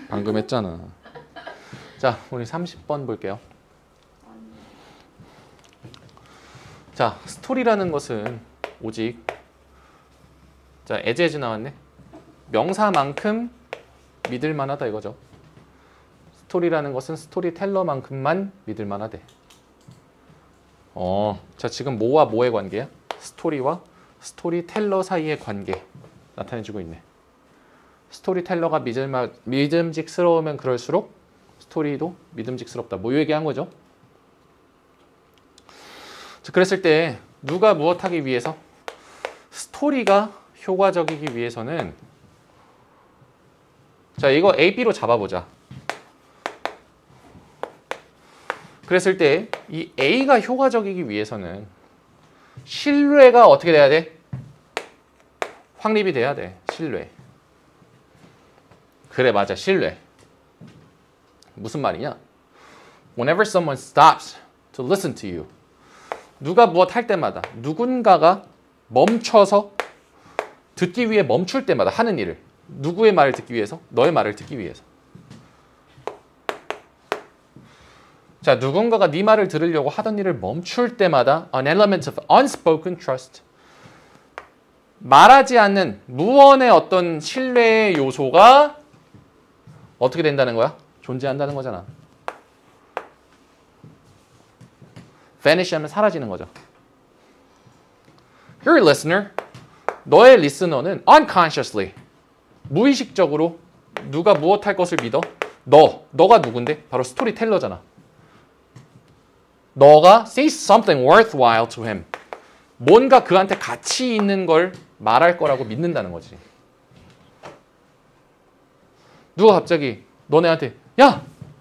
방금 했잖아. 자, 우리 30번 볼게요. 자, 스토리라는 것은 오직 자, as 나왔네. 명사만큼 믿을 만하다 이거죠. 스토리라는 것은 스토리텔러만큼만 믿을 만하대. 자, 지금 뭐와 뭐의 관계야? 스토리와 스토리텔러 사이의 관계 나타내주고 있네. 스토리텔러가 믿음직스러우면 그럴수록 스토리도 믿음직스럽다. 뭐 이 얘기한 거죠. 자, 그랬을 때 누가 무엇하기 위해서? 스토리가 효과적이기 위해서는 자, 이거 A, B로 잡아보자. 그랬을 때 이 A가 효과적이기 위해서는 신뢰가 어떻게 돼야 돼? 확립이 돼야 돼. 신뢰. 그래, 맞아. 신뢰. 무슨 말이냐? Whenever someone stops to listen to you. 누가 무엇 할 때마다 누군가가 멈춰서 듣기 위해 멈출 때마다 하는 일을. 누구의 말을 듣기 위해서? 너의 말을 듣기 위해서. 자, 누군가가 네 말을 들으려고 하던 일을 멈출 때마다 an element of unspoken trust. 말하지 않는 무언의 어떤 신뢰의 요소가 어떻게 된다는 거야? 존재한다는 거잖아. vanish 하면 사라지는 거죠. Your listener, 너의 리스너는 unconsciously, 무의식적으로 누가 무엇 할 것을 믿어? 너가 누군데? 바로 스토리텔러잖아. 너가 say something worthwhile to him. 뭔가 그한테 가치 있는 걸 말할 거라고 믿는다는 거지. 누가 갑자기 너네한테 야!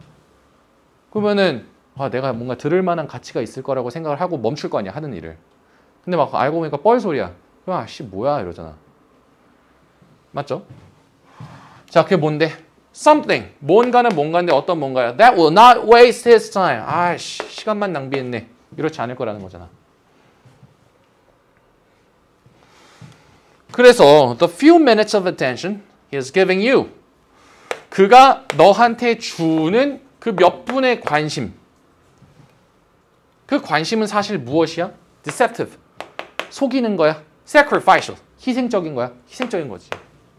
그러면은 내가 뭔가 들을 만한 가치가 있을 거라고 생각을 하고 멈출 거 아니야, 하는 일을. 근데 막 알고 보니까 뻘소리야. 그럼 씨 뭐야 이러잖아. 맞죠? 자, 그게 뭔데? Something. 뭔가는 뭔가인데 어떤 뭔가야? That will not waste his time. 시간만 낭비했네. 이렇지 않을 거라는 거잖아. 그래서 the few minutes of attention he is giving you. 그가 너한테 주는 그 몇 분의 관심. 그 관심은 사실 무엇이야? Deceptive. 속이는 거야. Sacrificial. 희생적인 거야. 희생적인 거지.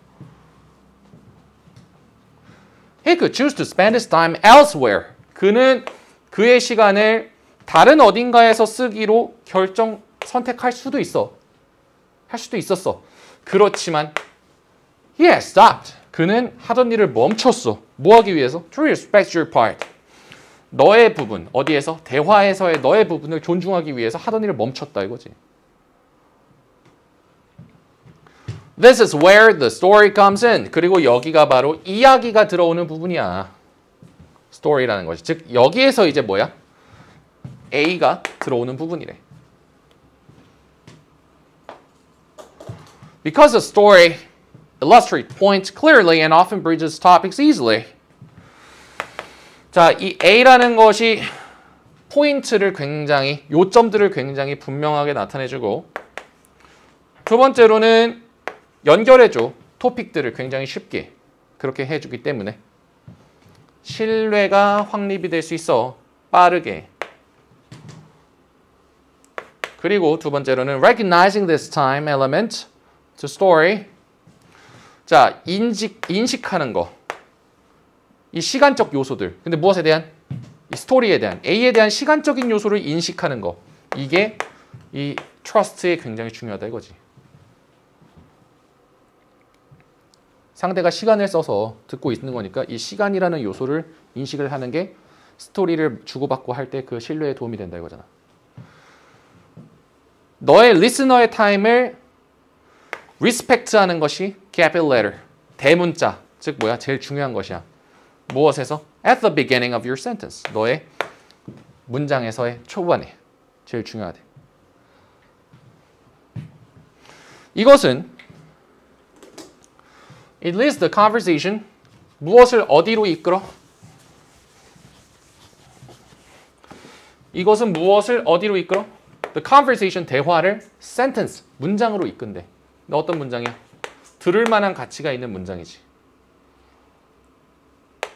He could choose to spend his time elsewhere. 그는 그의 시간을 다른 어딘가에서 쓰기로 선택할 수도 있어. 할 수도 있었어. 그렇지만 he has stopped. 그는 하던 일을 멈췄어. 뭐 하기 위해서? To respect your part. 너의 부분, 어디에서? 대화에서의 너의 부분을 존중하기 위해서 하던 일을 멈췄다 이거지. This is where the story comes in. 그리고 여기가 바로 이야기가 들어오는 부분이야. story라는 것이. 즉 여기에서 이제 뭐야? A가 들어오는 부분이래. Because a story illustrates points clearly and often bridges topics easily. 자, 이 A라는 것이 포인트를 굉장히, 요점들을 굉장히 분명하게 나타내주고, 두 번째로는 연결해줘. 토픽들을 굉장히 쉽게 그렇게 해주기 때문에 신뢰가 확립이 될 수 있어. 빠르게. 그리고 두 번째로는 recognizing this time element to story. 자, 인식하는 거. 이 시간적 요소들. 근데 무엇에 대한? 이 스토리에 대한, A에 대한 시간적인 요소를 인식하는 거. 이게 이 trust에 굉장히 중요하다 이거지. 상대가 시간을 써서 듣고 있는 거니까 이 시간이라는 요소를 인식을 하는 게 스토리를 주고받고 할 때 그 신뢰에 도움이 된다 이거잖아. 너의 리스너의 타임을 리스펙트하는 것이 capital letter, 대문자, 즉 뭐야? 제일 중요한 것이야. 무엇에서? At the beginning of your sentence. 너의 문장에서의 초반에 제일 중요하대. 이것은 It leads the conversation. 무엇을 어디로 이끌어? 이것은 무엇을 어디로 이끌어? The conversation, 대화를 sentence, 문장으로 이끈대. 근데 어떤 문장이야? 들을 만한 가치가 있는 문장이지.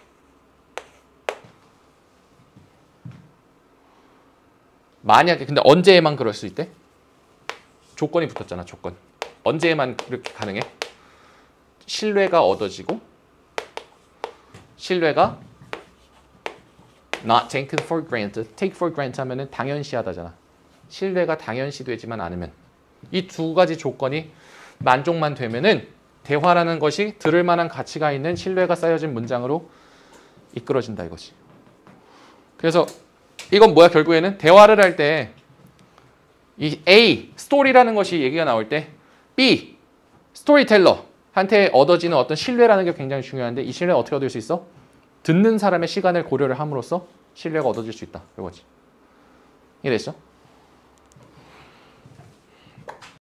만약에 근데 언제에만 그럴 수 있대? 조건이 붙었잖아. 조건. 언제에만 이렇게 가능해? 신뢰가 얻어지고 신뢰가 not taken for granted. take for granted 하면은 당연시하다잖아. 신뢰가 당연시되지만 않으면 이 두 가지 조건이 만족만 되면은 대화라는 것이 들을 만한 가치가 있는 신뢰가 쌓여진 문장으로 이끌어진다 이거지. 그래서 이건 뭐야? 결국에는 대화를 할 때 이 A, 스토리라는 것이 얘기가 나올 때 B, 스토리텔러한테 얻어지는 어떤 신뢰라는 게 굉장히 중요한데 이 신뢰는 어떻게 얻을 수 있어? 듣는 사람의 시간을 고려를 함으로써 신뢰가 얻어질 수 있다. 이거지. 이해됐죠?